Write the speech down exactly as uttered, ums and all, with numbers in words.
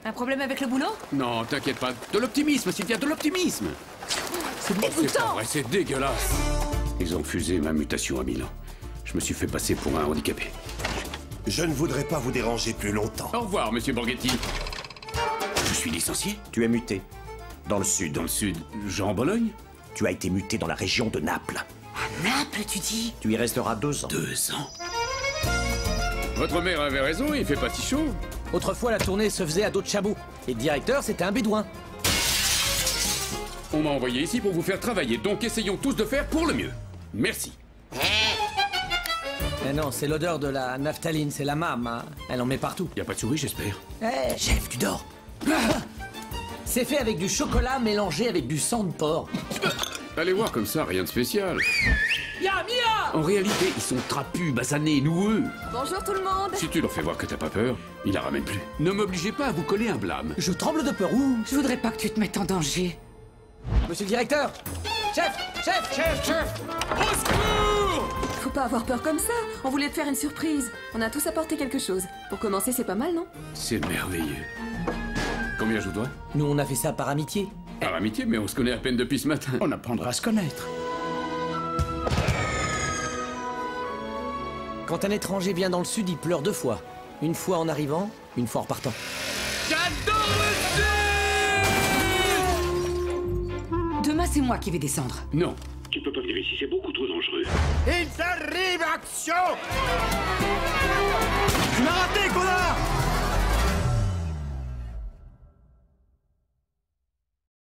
Un problème avec le boulot? Non, t'inquiète pas. De l'optimisme, Sylvia, de l'optimisme. C'est dégoûtant. Ouais, c'est dégueulasse. Ils ont refusé ma mutation à Milan. Je me suis fait passer pour un handicapé. Je ne voudrais pas vous déranger plus longtemps. Au revoir, monsieur Borghetti. Je suis licencié? Tu es muté. Dans le sud. Dans le sud, genre Bologne? Tu as été muté dans la région de Naples. À Naples, tu dis? Tu y resteras deux ans. Deux ans? Votre mère avait raison, il fait pas si chaud. Autrefois, la tournée se faisait à dos de chameau. Et le directeur, c'était un bédouin. On m'a envoyé ici pour vous faire travailler, donc essayons tous de faire pour le mieux. Merci. Mais non, c'est l'odeur de la naphtaline, c'est la mâme, hein. Elle en met partout. Y a pas de souris, j'espère. Hé, chef, tu dors. C'est fait avec du chocolat mélangé avec du sang de porc. Allez voir comme ça, rien de spécial. Ya, Mia! En réalité, ils sont trapus, basanés, noueux. Bonjour tout le monde. Si tu leur fais voir que t'as pas peur, ils la ramènent plus. Ne m'obligez pas à vous coller un blâme. Je tremble de peur. Ouh. Je voudrais pas que tu te mettes en danger. Monsieur le directeur! Chef! Chef! Chef! Chef! Au secours! Faut pas avoir peur comme ça. On voulait te faire une surprise. On a tous apporté quelque chose. Pour commencer, c'est pas mal, non? C'est merveilleux. Combien je vous dois? Nous, on a fait ça par amitié. Par amitié, mais on se connaît à peine depuis ce matin. On apprendra à se connaître. Quand un étranger vient dans le sud, il pleure deux fois. Une fois en arrivant, une fois en repartant. J'adore le sud! Demain, c'est moi qui vais descendre. Non. Tu peux pas venir ici, c'est beaucoup trop dangereux. Ils arrivent, action! Tu m'as raté, connard!